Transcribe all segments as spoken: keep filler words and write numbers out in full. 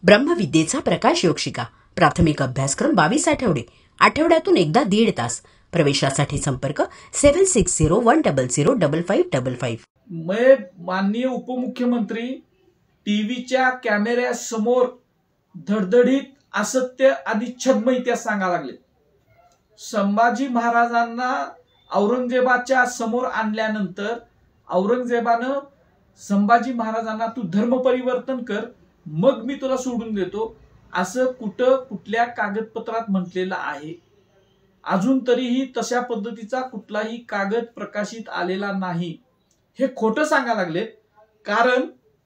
ब्रह्मविद्येचा प्रकाश योग शिका. प्राथमिक अभ्यासक्रम बावीस आठवडे, आठवड्यातून एकदा दीड तास. प्रवेशासाठी संपर्क seven six zero one double zero double five double five. मैं माननीय उपमुख्यमंत्री टीव्हीच्या कॅमेऱ्यासमोर धडधडीत असत्य आणि छद्म इतिहास सांगायला लागले. संभाजी महाराजांना औरंगजेबाच्या समोर आणल्यानंतर औरंगजेबानं संभाजी महाराजांना तू धर्म परिवर्तन कर मग मी तुला सोडून देतो असं कुठं कुठल्या कागदपत्रात म्हटलेलं आहे. अजून तरीही तशा पद्धतीचा कुठलाही कागद प्रकाशित आलेला नाही. हे खोटं सांगायला लागले. कारण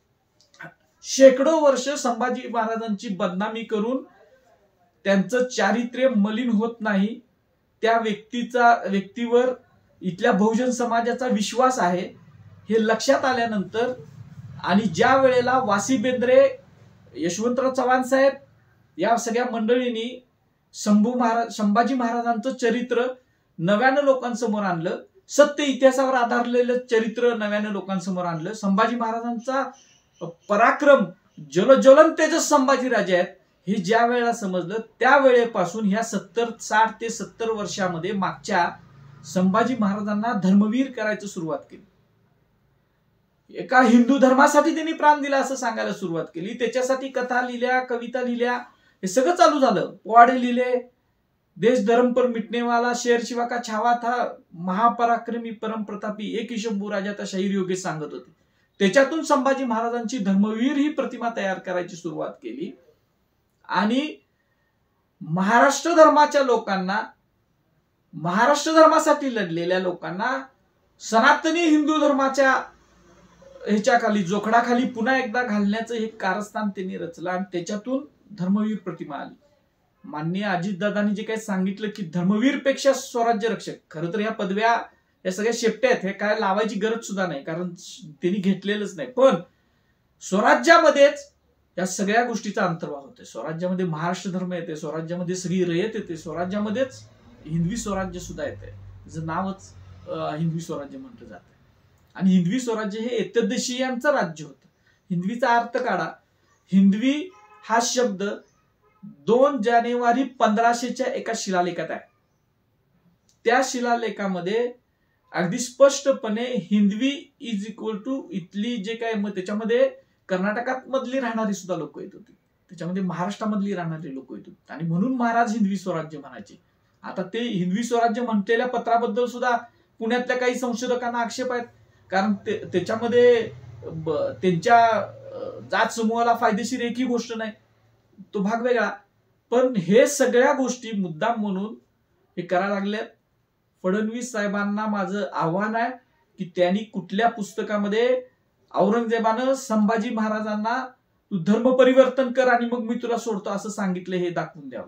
शेकडो वर्ष संभाजी महाराजांची बदनामी करून त्यांचं चारित्र्य मलिन होत नाही, त्या व्यक्तीचा व्यक्तीवर इथल्या बहुजन समाजाचा विश्वास आहे हे लक्षात आल्यानंतर आणि ज्या वेळेला वासी बेंद्रे, यशवंतराव चव्हाण साहेब या सगळ्या मंडळींनी शंभू महाराज संभाजी महाराजांचं चरित्र नव्यानं लोकांसमोर आणलं, सत्य इतिहासावर आधारलेलं चरित्र नव्यानं लोकांसमोर आणलं, संभाजी महाराजांचा पराक्रम जलज्वलन तेजस संभाजी राजे आहेत हे ज्या वेळेला समजलं त्या वेळेपासून ह्या सत्तर साठ ते सत्तर वर्षामध्ये मागच्या संभाजी महाराजांना धर्मवीर करायची सुरुवात केली. एका हिंदू धर्मासाठी त्यांनी प्राण दिला असं सांगायला सुरुवात केली. त्याच्यासाठी कथा लिहिल्या, कविता लिहिल्या, हे सगळं चालू झालं. पोवाडे लिहिले, देश धर्म पर मिटने वाला, शेर शिवा का छावा था, महापराक्रमी परम प्रतापी, एक ही शंभू राजा था, शाहीर योगेश सांगत होते. त्याच्यातून संभाजी महाराजांची धर्मवीर ही प्रतिमा तयार करायची सुरुवात केली. आणि महाराष्ट्र धर्माच्या लोकांना, महाराष्ट्र धर्मासाठी लढलेल्या लोकांना सनातनी हिंदू धर्माच्या ह्याच्याखाली जोखडाखाली पुन्हा एकदा घालण्याचं हे कारस्थान त्यांनी रचलं आणि त्याच्यातून धर्मवीर प्रतिमा आली. माननीय अजितदादांनी जे काही सांगितलं की धर्मवीर पेक्षा स्वराज्य रक्षक, खरं तर ह्या पदव्या या सगळ्या शेपट्या आहेत, हे काय लावायची गरज सुद्धा नाही कारण त्यांनी घेतलेलंच नाही. पण स्वराज्यामध्येच या सगळ्या गोष्टीचा अंतर्भाव होतोय. स्वराज्यामध्ये महाराष्ट्र धर्म येते, स्वराज्यामध्ये सगळी रयत येते, स्वराज्यामध्येच हिंदवी स्वराज्य सुद्धा येते. त्याचं नावच हिंदवी स्वराज्य म्हटलं जातं. आणि हिंदवी स्वराज्य हे एतद्देशीयांचं राज्य होतं. हिंदवीचा अर्थ काढा. हिंदवी हा शब्द दोन जानेवारी पंधराशेच्या एका शिलालेखात आहे. त्या शिलालेखामध्ये अगदी स्पष्टपणे हिंदवी इज इक्वल टू इथली जे काय, मग त्याच्यामध्ये कर्नाटकात मधली राहणारी सुद्धा लोक येत होती, त्याच्यामध्ये महाराष्ट्रामधली राहणारी लोक येत होती आणि म्हणून महाराज हिंदवी स्वराज्य म्हणायचे. आता ते हिंदवी स्वराज्य म्हटलेल्या पत्राबद्दल सुद्धा पुण्यातल्या काही संशोधकांना आक्षेप आहेत कारण त्याच्यामध्ये त्यांच्या जात समूहाला फायदेशीर एकही गोष्ट नाही, तो भाग वेगळा. पण हे सगळ्या गोष्टी मुद्दाम म्हणून हे करायला लागल्यात. फडणवीस साहेबांना माझं आव्हान आहे की त्यांनी कुठल्या पुस्तकामध्ये औरंगजेबानं संभाजी महाराजांना तू धर्म परिवर्तन कर आणि मग मी तुला सोडतो असं सांगितलं हे दाखवून द्यावं.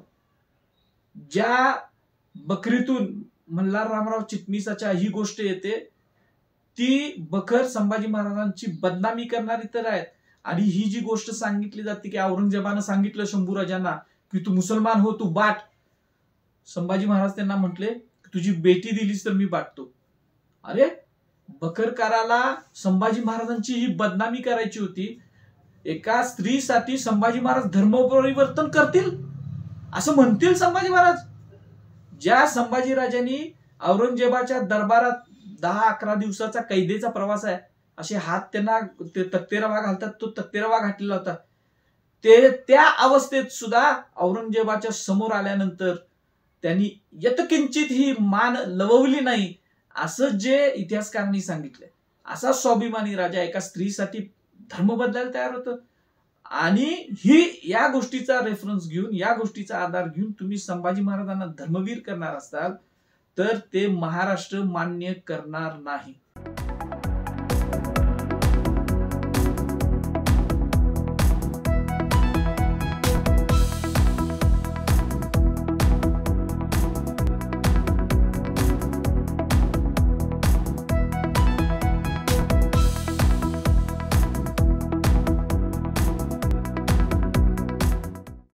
ज्या बकरीतून मल्हार रामराव चिटणीसाच्या ही गोष्ट येते ती बखर संभाजी महाराजांची बदनामी करणारी तर आहेत. आणि ही जी गोष्ट सांगितली जाते की औरंगजेबानं सांगितलं शंभूराजांना की तू मुसलमान हो, तू बाट. संभाजी महाराज त्यांना म्हटले तुझी बेटी दिलीस तर मी बाटतो. अरे बखरकाराला संभाजी महाराजांची ही बदनामी करायची होती. एका स्त्रीसाठी संभाजी महाराज धर्म परिवर्तन करतील असं म्हणतील संभाजी महाराज? ज्या संभाजी राजांनी औरंगजेबाच्या दरबारात दहा अकरा दिवसाचा कैदेचा प्रवास आहे, असे हात त्यांना तक्तेरवा घालतात, तो तक्तेरवा घातलेला होता. ते त्या अवस्थेत सुद्धा औरंगजेबाच्या समोर आल्यानंतर त्यांनी यत्किंचित ही मान लवली नाही असं जे इतिहासकारांनी सांगितलंय. असा स्वाभिमानी राजा एका स्त्रीसाठी धर्म बदलायला तयार होतं. आणि ही या गोष्टीचा रेफरन्स घेऊन, या गोष्टीचा आधार घेऊन तुम्ही संभाजी महाराजांना धर्मवीर करणार असाल तर ते महाराष्ट्र मान्य करणार नाही.